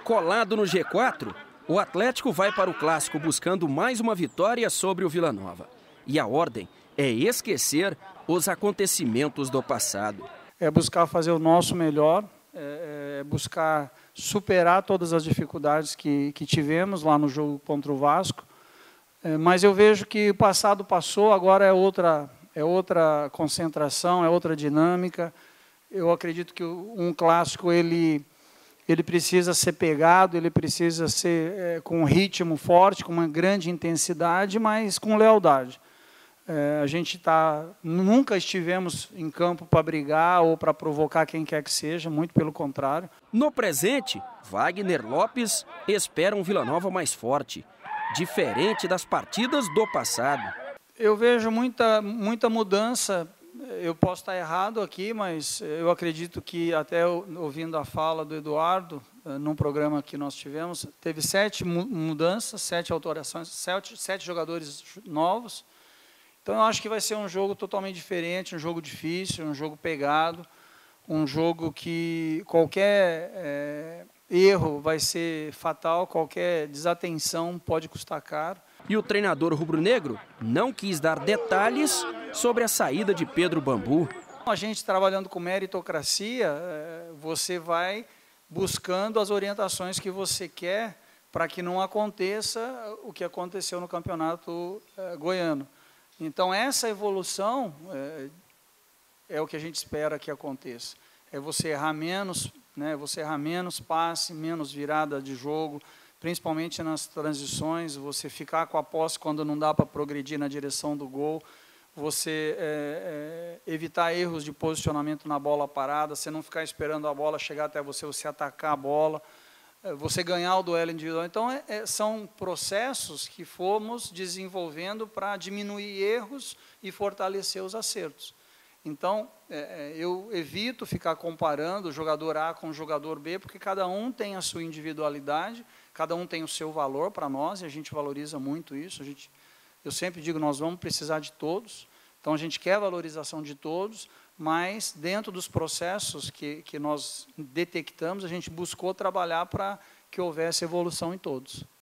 Colado no G4, o Atlético vai para o Clássico buscando mais uma vitória sobre o Vila Nova. E a ordem é esquecer os acontecimentos do passado. É buscar fazer o nosso melhor, buscar superar todas as dificuldades que tivemos lá no jogo contra o Vasco. Mas eu vejo que o passado passou, agora é outra concentração, é outra dinâmica. Eu acredito que um clássico ele precisa ser pegado, ele precisa ser com um ritmo forte, com uma grande intensidade, mas com lealdade. A gente nunca estivemos em campo para brigar ou para provocar quem quer que seja, muito pelo contrário. No presente, Wagner Lopes espera um Vila Nova mais forte, diferente das partidas do passado. Eu vejo muita mudança. Eu posso estar errado aqui, mas eu acredito que, até ouvindo a fala do Eduardo, num programa que nós tivemos, teve 7 mudanças, 7 alterações, 7 jogadores novos. Então, eu acho que vai ser um jogo totalmente diferente, um jogo difícil, um jogo pegado, um jogo que qualquer erro vai ser fatal, qualquer desatenção pode custar caro. E o treinador rubro-negro não quis dar detalhes sobre a saída de Pedro Bambu. A gente trabalhando com meritocracia, você vai buscando as orientações que você quer para que não aconteça o que aconteceu no campeonato goiano. Então, essa evolução é o que a gente espera que aconteça. É você errar menos, você errar menos passe, menos virada de jogo, principalmente nas transições, você ficar com a posse quando não dá para progredir na direção do gol, você evitar erros de posicionamento na bola parada, você não ficar esperando a bola chegar até você, você atacar a bola, você ganhar o duelo individual. Então, são processos que fomos desenvolvendo para diminuir erros e fortalecer os acertos. Então, eu evito ficar comparando o jogador A com o jogador B, porque cada um tem a sua individualidade, cada um tem o seu valor para nós, e a gente valoriza muito isso. Eu sempre digo, nós vamos precisar de todos, então a gente quer a valorização de todos, mas dentro dos processos que nós detectamos, a gente buscou trabalhar para que houvesse evolução em todos.